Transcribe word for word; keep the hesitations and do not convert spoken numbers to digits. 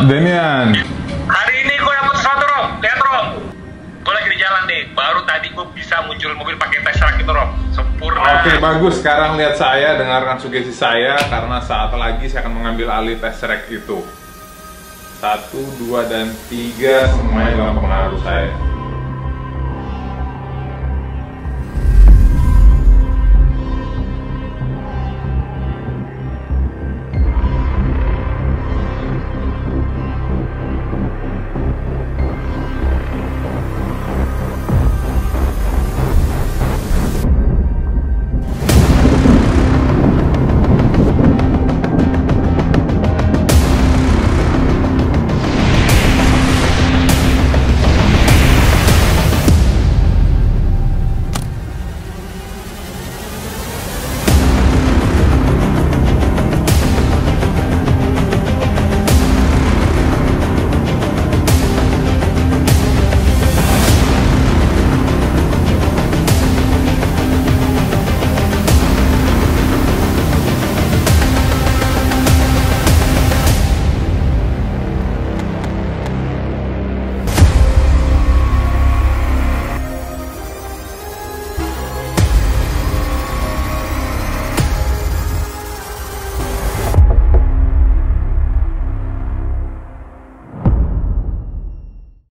Demian. Hari ini gue dapet sesuatu, Rom. Lihat, Rom. Gue lagi di jalan nih. Baru tadi gue bisa muncul mobil pakai Tesseract itu, Rom. Sempurna. Oke, bagus. Sekarang lihat saya, dengarkan sugesti saya, karena saat lagi saya akan mengambil alih Tesseract itu. Satu, dua, dan tiga semuanya dalam pengaruh saya.